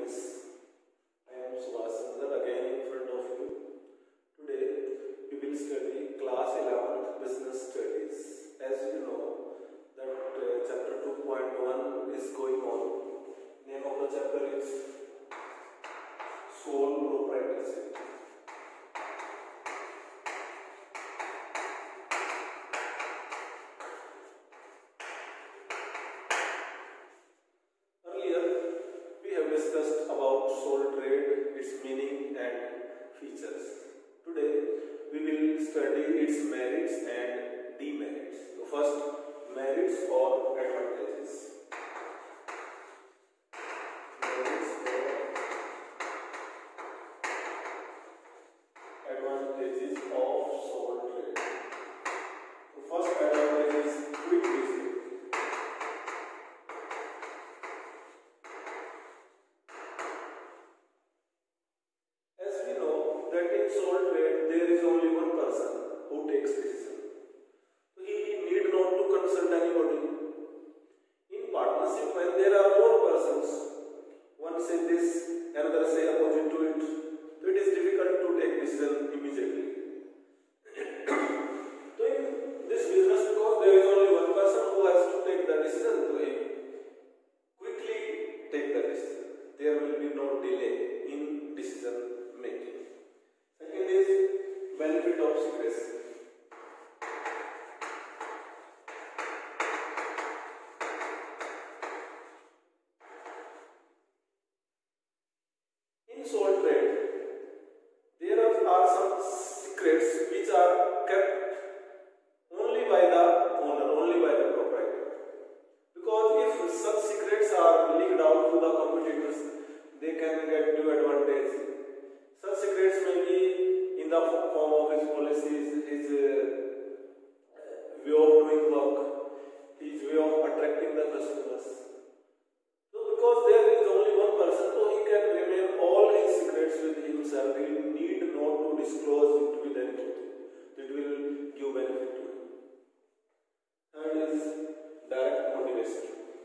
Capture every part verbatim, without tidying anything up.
Sole Proprietorship. Earlier, we have discussed about sole trade, its meaning and features. Today, we will study its merits and demerits. So first, merits or advantages. Advantages of sole trade. The first advantage is quick receipt. As we know that in sole trade there is only one person who takes decision. So he need not to consult anybody. In partnership, when there are more persons, one say this, another say opposite to it, so it is difficult to take decision immediately. So in this business, because there is only one person who has to take the decision, so he quickly take the decision. There will be no delay in decision making. Second is benefit of secrecy. In sole trade, there are, are some secrets which are kept only by the owner, only by the proprietor. Because if such secrets are leaked out to the competitors, they can get due advantage. Such secrets may be in the form of his policies, his uh, way of doing work, his way of attracting the customers. So because there is only one person, so he can remain all his secrets with himself. He need not to disclose it with anything. It will give benefit to him. Third is direct motivation.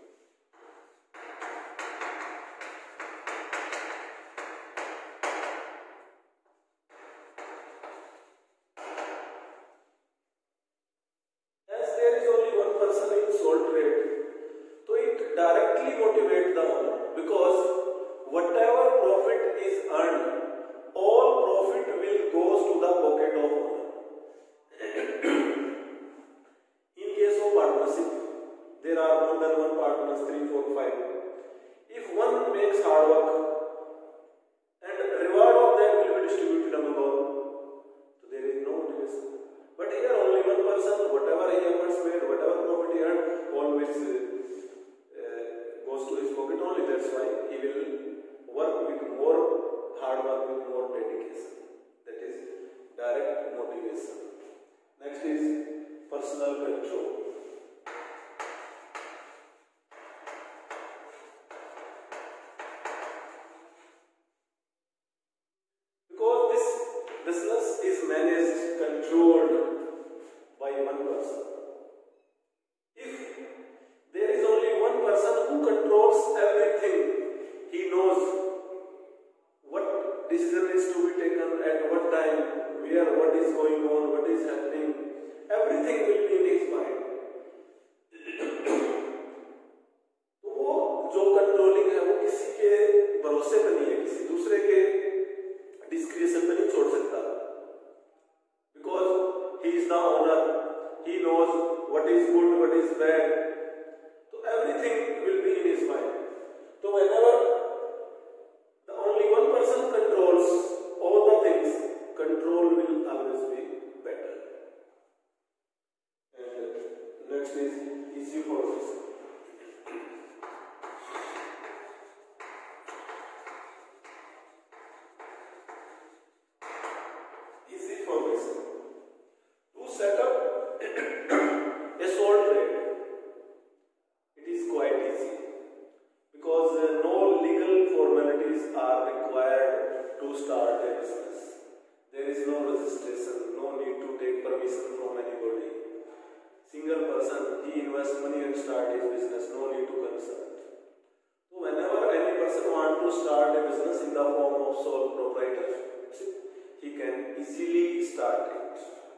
As there is only one person in sole trade, so it directly motivates the owner, because whatever profit is earned, all profit will goes to the pocket of owner. In case of partnership, there are more than one partners, three, four, five. If one makes hard work, and reward of that will be distributed among all, so there is no motivation. But here only one person, whatever he efforts made, whatever profit he earned, always uh, uh, goes to his pocket only. That's why he will work with more hard work, with more dedication. That is direct motivation. Next is personal control. Because this business is managed, controlled by one person. If there is only one person who controls everything, he knows what decision is to be taken at what time, where, what is going on, what is happening. Everything will be in his mind. तो वो जो controlling है वो किसी के भरोसे पे नहीं है, किसी दूसरे के डिस्क्रिप्शन पे नहीं छोड़ सकता. Because he is the owner, he knows what is good, what is bad. So everything will be in his mind. So whenever the only one person controls all the things, control will always be better. And next is easy for us. Easy formation. To set up a sole trade, it is quite easy, because uh, no legal formalities are required to start a business. There is no registration, no need to take permission from anybody. Single person, he invests money and start his business, no need to consult. So whenever any person wants want to start a business in the form of sole proprietorship, he can easily start it.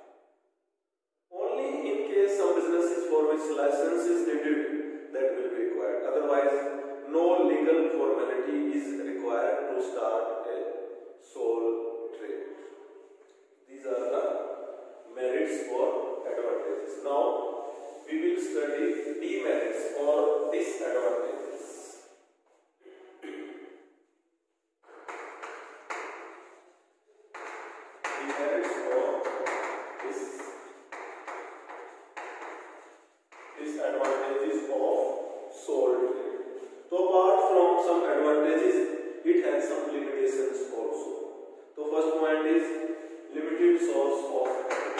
Only in case some businesses for which license is needed, that will be required. Otherwise, no legal formality is required to start a sole trade. These are the merits or advantages. Now, we will study demerits or disadvantages. Demerits or dis disadvantages of sole trade. So, apart from some advantages, it has some limitations also. So, first point is limited source of capital.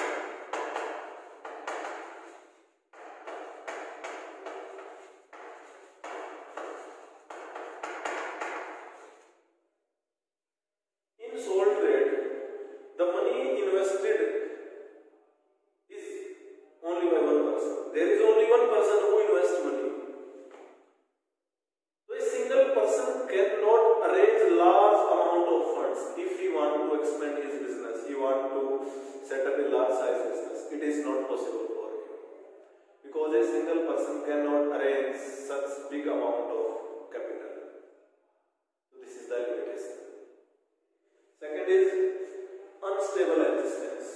In sole trade, the money invested is only by one person. There is only one person who invests money. So a single person cannot arrange large amount of funds if he want to expand his business. He want to set up a large size business. It is not possible for him because a single person cannot arrange such big amount of capital. So this is the limitation. Second is unstable existence.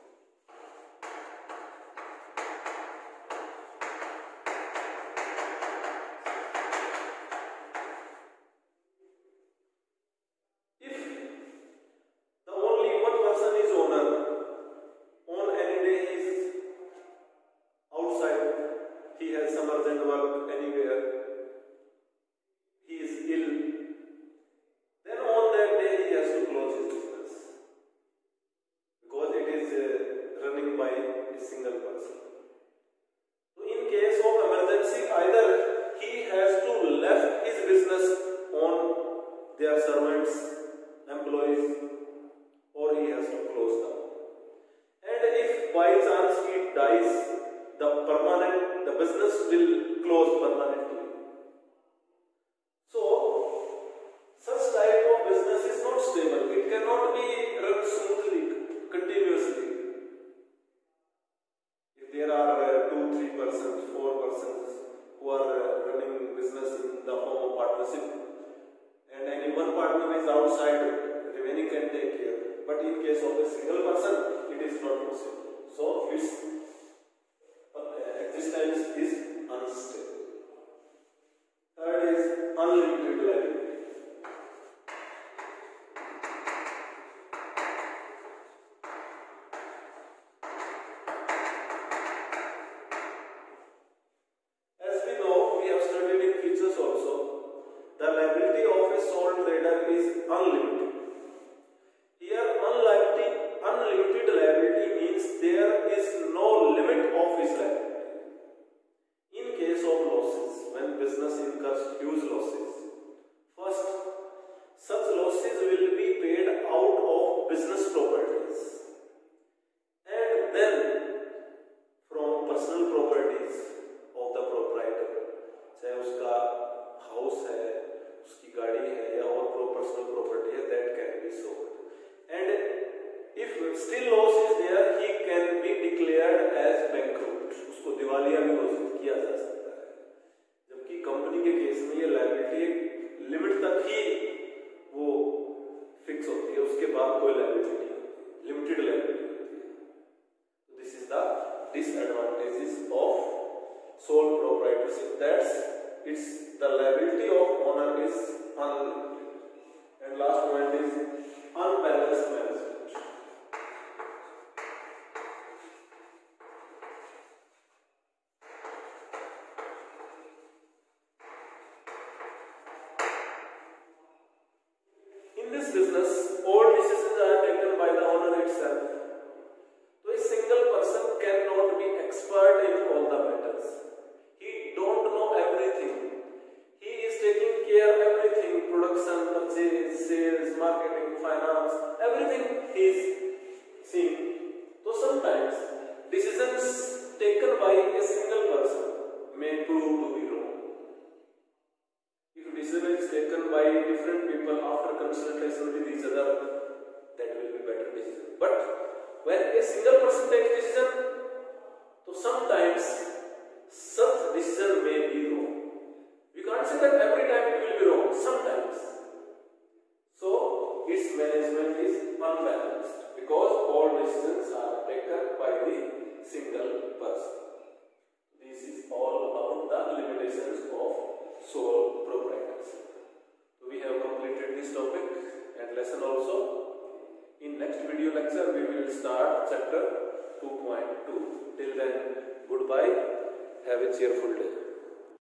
If the only one person is owner, on any day he is outside, he has some urgent work anywhere, he is ill, then on that day he has to close his business because it is uh, running by a single person. So in case of emergency, either he has to left his business on their servants, employees, or he has to close down. And if by chance he dies, the permanent, the business will close permanently. So, such type of business is not stable. It cannot be run smoothly, continuously. If there are uh, two, three persons, four persons who are uh, running business in the form of partnership, and any one partner is outside, remaining can take care. But in case of a single person, it is not possible. So its existence is unstable. Third is unlimited liability. As we know, we have studied in features also, the liability of a sole trader is unlimited. Here, unlimited, unlimited liability means there is no limit of his liability. In case of losses, when business incurs huge losses, first, such losses will be paid out of business properties, and then from personal properties of the proprietor, चाहे उसका house है, उसकी गाड़ी है या और personal property है, that can be sold. And if still loss is there, he can be declared as bankrupt. उसको दिवालिया भी घोषित किया जा सकता है. जबकि कंपनी के केस में ये लायबिलिटी लिमिट तक ही वो फिक्स होती है, उसके बाद कोई लायबिलिटी नहीं होती, लिमिटेड लायबिलिटी होती है. This is the disadvantages of sole proprietorship. That's it's the liability of owner is unlimited. And last point is unbalanced management. In this business, all decisions are taken by the owner itself. So a single person cannot be expert in all the matters. He don't know everything. He is taking care of everything: production, purchase, sales, marketing, finance, everything he is seeing. So sometimes decisions taken by a single person may prove to be wrong. If decision decision is taken by different people after consultation with each other, that will be better decision. But when a single person takes decision, so sometimes such decision may be wrong. We can't say that every time it will be wrong, sometimes. So its management is unbalanced because all decisions are taken by the single person. This is all about the limitations of sole proprietorship. So we have completed this topic and lesson also. In next video lecture we will start chapter two point two. Till then, goodbye. Have a cheerful day.